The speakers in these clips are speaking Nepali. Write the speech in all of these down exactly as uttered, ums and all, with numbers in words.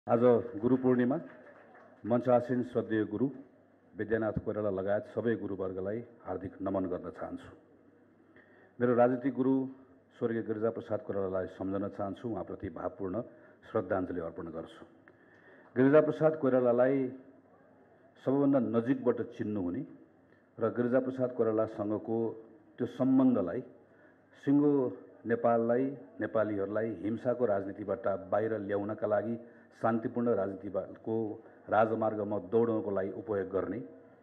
आज गुरु पूर्णिमा मञ्चासीन श्रद्धेय गुरु विद्यानाथ कोइराला लगायत सबै गुरुवर्गलाई हार्दिक नमन गर्न चाहन्छु। मेरो राजनीतिक गुरु स्वर्गीय गिरिजाप्रसाद कोइरालालाई सम्झन चाहन्छु, उहाँप्रति भावपूर्ण श्रद्धाञ्जली अर्पण गर्छु। गिरिजाप्रसाद कोइरालालाई सबैभन्दा नजिकबाट चिन्नुहुने र गिरिजाप्रसाद कोइरालासँगको त्यो सम्बन्धलाई सिङ्गो नेपाललाई नेपालीहरूलाई हिंसाको राजनीतिबाट बाहिर ल्याउनका लागि शान्तिपूर्ण राजनीतिको राजमार्गमा दौड्नको लागि उपयोग गर्ने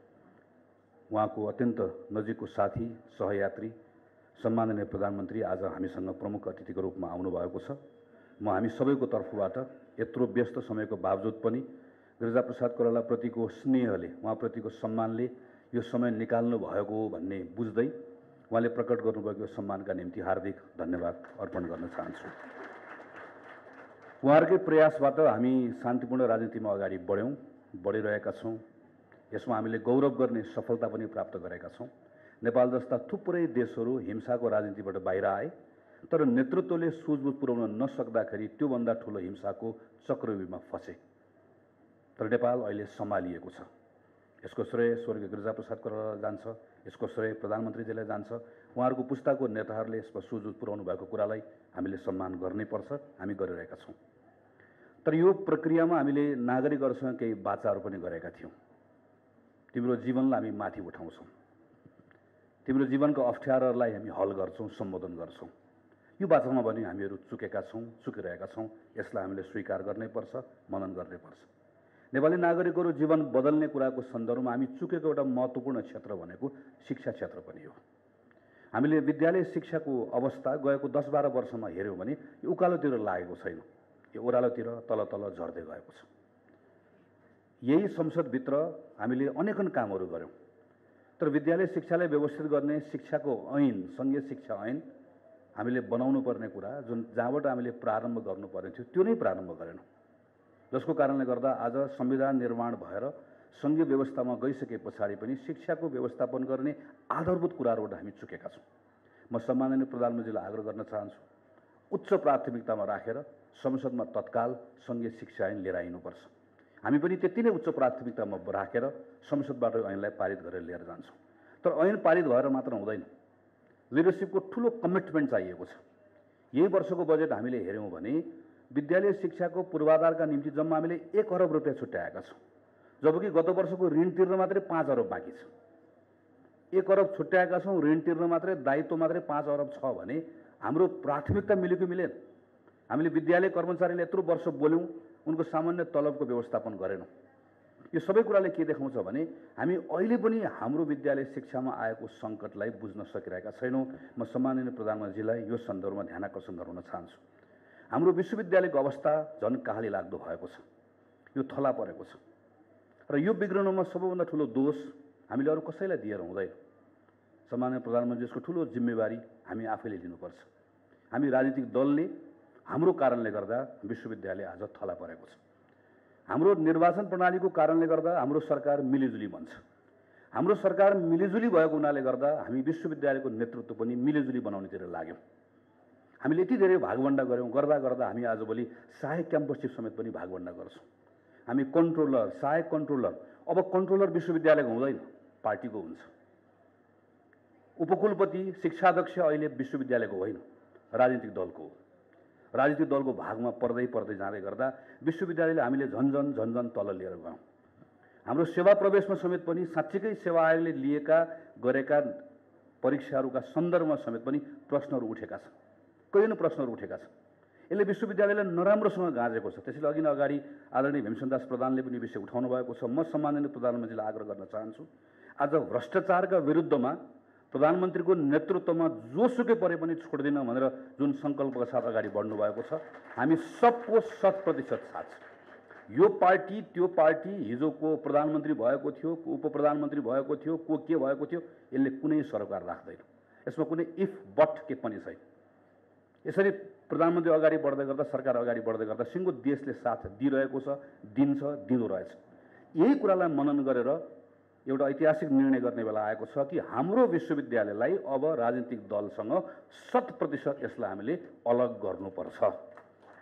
उहाँको अत्यन्त नजिकको साथी सहयात्री सम्माननीय प्रधानमन्त्री आज हामीसँग प्रमुख अतिथिको रूपमा आउनुभएको छ। म हामी सबैको तर्फबाट यत्रो व्यस्त समयको बावजुद पनि गिरिजाप्रसाद कोइरालाप्रतिको स्नेहले उहाँप्रतिको सम्मानले यो समय निकाल्नु भएको हो भन्ने बुझ्दै उहाँले प्रकट गर्नुभएको सम्मानका निम्ति हार्दिक धन्यवाद अर्पण गर्न चाहन्छु। उहाँहरूकै प्रयासबाट हामी शान्तिपूर्ण राजनीतिमा अगाडि बढ्यौँ, बढिरहेका छौँ। यसमा हामीले गौरव गर्ने सफलता पनि प्राप्त गरेका छौँ। नेपाल जस्ता थुप्रै देशहरू हिंसाको राजनीतिबाट बाहिर आए, तर नेतृत्वले सुझबुझ पुर्याउन नसक्दाखेरि त्योभन्दा ठुलो हिंसाको चक्रव्यूहमा फसे। तर नेपाल अहिले सम्हालिएको छ। यसको श्रेय स्वर्गीय गिरिजाप्रसाद कोइरालालाई जान्छ, यसको श्रेय प्रधानमन्त्रीजीलाई जान्छ। उहाँहरूको पुस्ताको नेताहरूले यसमा सुझबुझ पुर्याउनु भएको कुरालाई हामीले सम्मान गर्नैपर्छ, हामी गरिरहेका छौँ। तर यो प्रक्रियामा हामीले नागरिकहरूसँग केही वाचाहरू पनि गरेका थियौँ। तिम्रो जीवनलाई हामी माथि उठाउँछौँ, तिम्रो जीवनको अप्ठ्याराहरूलाई हामी हल गर्छौँ, सम्बोधन गर्छौँ। यो वाचामा पनि हामीहरू चुकेका छौँ, चुकिरहेका छौँ। यसलाई हामीले स्वीकार गर्नैपर्छ, मनन गर्नैपर्छ। नेपाली नागरिकहरू जीवन बदल्ने कुराको सन्दर्भमा हामी चुकेको एउटा महत्त्वपूर्ण क्षेत्र भनेको शिक्षा क्षेत्र पनि हो। हामीले विद्यालय शिक्षाको अवस्था गएको दस बाह्र वर्षमा हेऱ्यौँ भने यो उकालोतिर लागेको छैन, यो ओह्रालोतिर तल तल झर्दै गएको छ। यही संसदभित्र हामीले अनेकन कामहरू गऱ्यौँ, तर विद्यालय शिक्षालाई व्यवस्थित गर्ने शिक्षाको ऐन, सङ्घीय शिक्षा ऐन हामीले बनाउनु पर्ने कुरा जुन जहाँबाट हामीले प्रारम्भ गर्नुपर्ने थियो त्यो नै प्रारम्भ गरेनौँ, जसको कारणले गर्दा आज संविधान निर्माण भएर सङ्घीय व्यवस्थामा गइसके पछाडि पनि शिक्षाको व्यवस्थापन गर्ने आधारभूत कुराहरूबाट हामी चुकेका छौँ। म सम्माननीय प्रधानमन्त्रीलाई आग्रह गर्न चाहन्छु, उच्च प्राथमिकतामा राखेर संसदमा तत्काल सङ्घीय शिक्षा ऐन लिएर आइनुपर्छ। हामी पनि त्यति नै उच्च प्राथमिकतामा राखेर संसदबाट ऐनलाई पारित गरेर लिएर जान्छौँ। तर ऐन पारित भएर मात्र हुँदैन, लिडरसिपको ठुलो कमिटमेन्ट चाहिएको छ। यही वर्षको बजेट हामीले हेऱ्यौँ भने विद्यालय शिक्षाको पूर्वाधारका निम्ति जम्मा हामीले एक अरब रुपियाँ छुट्याएका छौँ, जबकि गत वर्षको ऋण तिर्न मात्रै पाँच अरब बाँकी छ। एक अरब छुट्याएका छौँ, ऋण तिर्न मात्रै, दायित्व मात्रै पाँच अरब छ भने हाम्रो प्राथमिकता मिल्यो कि मिलेन? हामीले विद्यालय कर्मचारीले यत्रो वर्ष बोल्यौँ, उनको सामान्य तलबको व्यवस्थापन गरेनौँ। यो सबै कुराले के देखाउँछ भने हामी अहिले पनि हाम्रो विद्यालय शिक्षामा आएको सङ्कटलाई बुझ्न सकिरहेका छैनौँ। म सम्माननीय प्रधानमन्त्रीलाई यो सन्दर्भमा ध्यानाकर्षण गराउन चाहन्छु। हाम्रो विश्वविद्यालयको अवस्था झन् कहाली लाग्दो भएको छ, यो थला परेको छ र यो बिग्रनमा सबैभन्दा ठुलो दोष हामीले अरू कसैलाई दिएर हुँदैन। सम्माननीय प्रधानमन्त्री, यसको ठुलो जिम्मेवारी हामी आफैले लिनुपर्छ। हामी राजनीतिक दलले हाम्रो कारणले गर्दा विश्वविद्यालय आज थला परेको छ। हाम्रो निर्वाचन प्रणालीको कारणले गर्दा हाम्रो सरकार मिलिजुली बन्छ। हाम्रो सरकार मिलिजुली भएको हुनाले गर्दा हामी विश्वविद्यालयको नेतृत्व पनि मिलिजुली बनाउनेतिर लाग्यौँ। हामीले यति धेरै भागवण्डा गऱ्यौँ, गर्दा गर्दा हामी आजभोलि सहायक क्याम्पस चिफ समेत पनि भागवण्डा गर्छौँ। हामी कन्ट्रोलर, सहायक कन्ट्रोलर, अब कन्ट्रोलर विश्वविद्यालयको हुँदैन, पार्टीको हुन्छ। उपकुलपति, शिक्षाध्यक्ष अहिले विश्वविद्यालयको होइन, राजनीतिक दलको हो। राजनीतिक दलको भागमा पर्दै पर्दै जाँदै गर्दा विश्वविद्यालयले हामीले झन्झन झन्झन तल लिएर गयौँ। हाम्रो सेवा प्रवेशमा समेत पनि साँच्चीकै सेवा आयोगले लिएका गरेका परीक्षाहरूका सन्दर्भमा समेत पनि प्रश्नहरू उठेका छन्, कैयौँ प्रश्नहरू उठेका छन्। यसले विश्वविद्यालयलाई नराम्रोसँग गाँजेको छ। त्यसैले अघि नै अगाडि आदरणीय भीमसेन दास प्रधानले पनि विषय उठाउनु भएको छ। म सम्माननीय प्रधानमन्त्रीलाई आग्रह गर्न चाहन्छु, आज भ्रष्टाचारका विरुद्धमा प्रधानमन्त्रीको नेतृत्वमा जोसुकै परे पनि छोड्दिन भनेर जुन सङ्कल्पका साथ अगाडि बढ्नु भएको छ, हामी सबको शत प्रतिशत साथ छ। यो पार्टी त्यो पार्टी, हिजोको प्रधानमन्त्री भएको थियो, उप प्रधानमन्त्री भएको थियो, को के भएको थियो, यसले कुनै सरोकार राख्दैन। यसमा कुनै इफ बट के पनि छैन। यसरी प्रधानमन्त्री अगाडि बढ्दै गर्दा, सरकार अगाडि बढ्दै गर्दा सिङ्गो देशले साथ दिइरहेको छ, दिन्छ, दिँदो रहेछ। यही कुरालाई मनन गरेर एउटा ऐतिहासिक निर्णय गर्ने बेला आएको छ कि हाम्रो विश्वविद्यालयलाई अब राजनीतिक दलसँग शत प्रतिशत यसलाई हामीले अलग गर्नुपर्छ।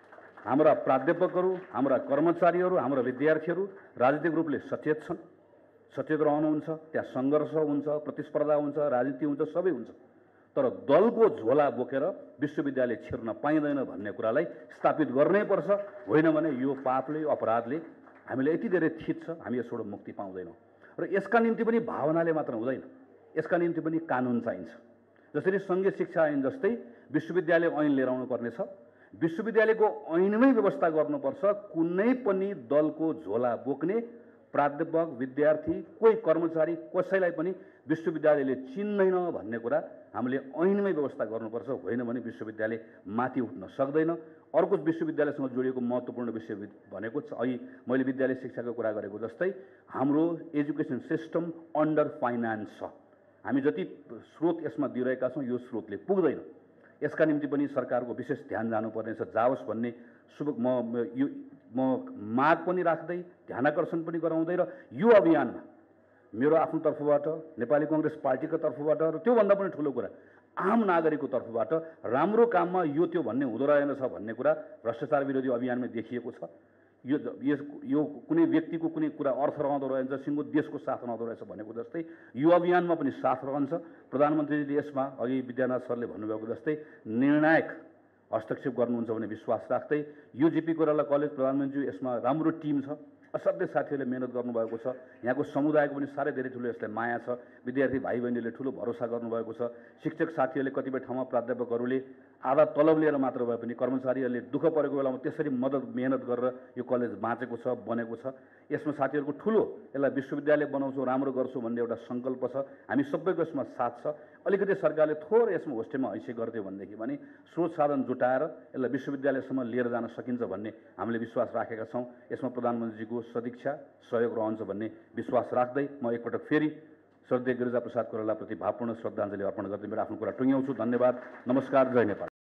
हाम्रा प्राध्यापकहरू, हाम्रा कर्मचारीहरू, हाम्रा विद्यार्थीहरू राजनीतिक रूपले सचेत छन्, सचेत रहनुहुन्छ। त्यहाँ सङ्घर्ष हुन्छ, प्रतिस्पर्धा हुन्छ, राजनीति हुन्छ, सबै हुन्छ। तर दलको झोला बोकेर विश्वविद्यालय छिर्न पाइँदैन भन्ने कुरालाई स्थापित गर्नैपर्छ। होइन भने यो पापले, यो अपराधले हामीले यति धेरै थिच्छ, हामी यसबाट मुक्ति पाउँदैनौँ। र यसका निम्ति पनि भावनाले मात्र हुँदैन, यसका निम्ति पनि कानुन चाहिन्छ। जसरी सङ्घीय शिक्षा ऐन जस्तै विश्वविद्यालय ऐन लिएर आउनु पर्नेछ। विश्वविद्यालयको ऐनमै व्यवस्था गर्नुपर्छ, कुनै पनि दलको झोला बोक्ने प्राध्यापक, विद्यार्थी, कोही कर्मचारी कसैलाई पनि विश्वविद्यालयले चिन्दैन भन्ने कुरा हामीले ऐनमै व्यवस्था गर्नुपर्छ। होइन भने विश्वविद्यालय माथि उठ्न सक्दैन। अर्को विश्वविद्यालयसँग जोडिएको महत्त्वपूर्ण विषय भनेको अघि मैले विद्यालय शिक्षाको कुरा गरेको जस्तै हाम्रो एजुकेसन सिस्टम अन्डर फाइनान्स छ। हामी जति स्रोत यसमा दिइरहेका छौँ यो स्रोतले पुग्दैन। यसका निम्ति पनि सरकारको विशेष ध्यान जानुपर्नेछ, जाओस् भन्ने शुभ म यो म माग पनि राख्दै ध्यानाकर्षण पनि गराउँदै र यो अभियानमा मेरो आफ्नो तर्फबाट, नेपाली कांग्रेस पार्टीको तर्फबाट र त्योभन्दा पनि ठुलो कुरा आम नागरिकको तर्फबाट राम्रो काममा यो त्यो भन्ने हुँदो रहेनछ भन्ने कुरा भ्रष्टाचार विरोधी अभियानमै देखिएको छ। यो यो कुनै व्यक्तिको कुनै कुरा अर्थ रहँदो रहेछ, सिङ्गो देशको साथ रहँदो रहेछ भनेको जस्तै यो अभियानमा पनि साथ रहन्छ। प्रधानमन्त्रीले यसमा अघि विद्यानाथ सरले भन्नुभएको जस्तै निर्णायक हस्तक्षेप गर्नुहुन्छ भन्ने विश्वास राख्दै यो जेपी कोइराला कलेज प्रधानमन्त्री यसमा राम्रो टिम छ, असाध्यै साथीहरूले मेहनत गर्नुभएको छ। यहाँको समुदायको पनि साह्रै धेरै ठुलो यसलाई माया छ। विद्यार्थी भाइ बहिनीले ठुलो भरोसा गर्नुभएको छ। शिक्षक साथीहरूले कतिपय ठाउँमा प्राध्यापकहरूले आधा तलब लिएर मात्र भए पनि कर्मचारीहरूले दुःख परेको बेलामा त्यसरी मद्दत मेहनत गरेर यो कलेज बाँचेको छ, बनेको छ। यसमा साथीहरूको ठुलो यसलाई विश्वविद्यालय बनाउँछौँ, राम्रो गर्छौँ भन्ने एउटा सङ्कल्प छ। हामी सबैको यसमा साथ छ। अलिकति सरकारले थोरै यसमा होस्टेलमा हैसियत गरिदियो भनेदेखि भने स्रोत साधन जुटाएर यसलाई विश्वविद्यालयसम्म लिएर जान सकिन्छ भन्ने हामीले विश्वास राखेका छौँ। यसमा प्रधानमन्त्रीजीको सदिच्छा सहयोग रहन्छ भन्ने विश्वास राख्दै म एकपटक फेरि श्रद्धेय गिरिजा प्रसाद कोइरालाप्रति भावपूर्ण श्रद्धाञ्जली अर्पण गर्दै मेरो आफ्नो कुरा टुङ्ग्याउँछु। धन्यवाद, नमस्कार, जय नेपाल।